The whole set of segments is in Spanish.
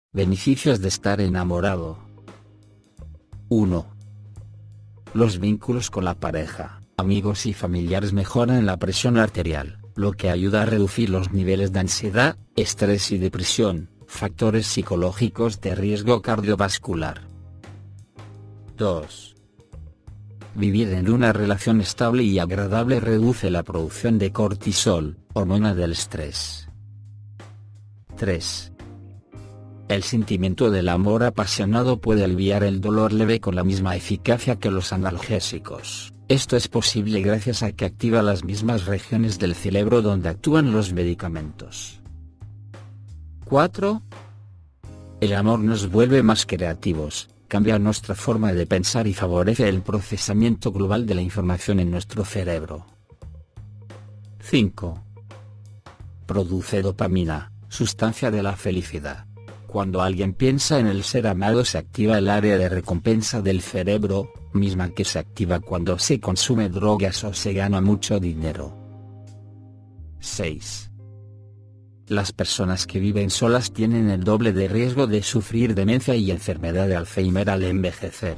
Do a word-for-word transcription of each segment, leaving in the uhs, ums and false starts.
Beneficios de estar enamorado. uno. Los vínculos con la pareja, amigos y familiares mejoran la presión arterial, lo que ayuda a reducir los niveles de ansiedad, estrés y depresión, factores psicológicos de riesgo cardiovascular. dos. Vivir en una relación estable y agradable reduce la producción de cortisol, hormona del estrés. tres. El sentimiento del amor apasionado puede aliviar el dolor leve con la misma eficacia que los analgésicos. Esto es posible gracias a que activa las mismas regiones del cerebro donde actúan los medicamentos. cuatro. El amor nos vuelve más creativos, cambia nuestra forma de pensar y favorece el procesamiento global de la información en nuestro cerebro. cinco. Produce dopamina, sustancia de la felicidad. Cuando alguien piensa en el ser amado se activa el área de recompensa del cerebro, misma que se activa cuando se consume drogas o se gana mucho dinero. seis. Las personas que viven solas tienen el doble de riesgo de sufrir demencia y enfermedad de Alzheimer al envejecer.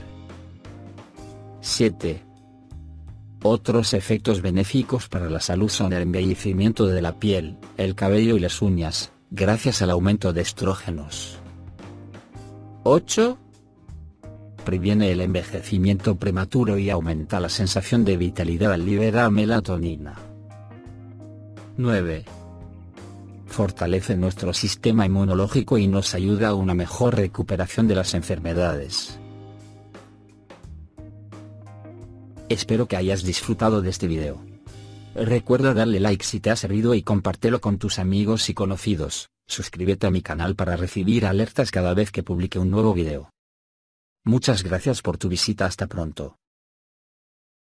siete. Otros efectos benéficos para la salud son el embellecimiento de la piel, el cabello y las uñas, gracias al aumento de estrógenos. ocho. Previene el envejecimiento prematuro y aumenta la sensación de vitalidad al liberar melatonina. nueve. Fortalece nuestro sistema inmunológico y nos ayuda a una mejor recuperación de las enfermedades. Espero que hayas disfrutado de este video. Recuerda darle like si te ha servido y compártelo con tus amigos y conocidos. Suscríbete a mi canal para recibir alertas cada vez que publique un nuevo video. Muchas gracias por tu visita, hasta pronto.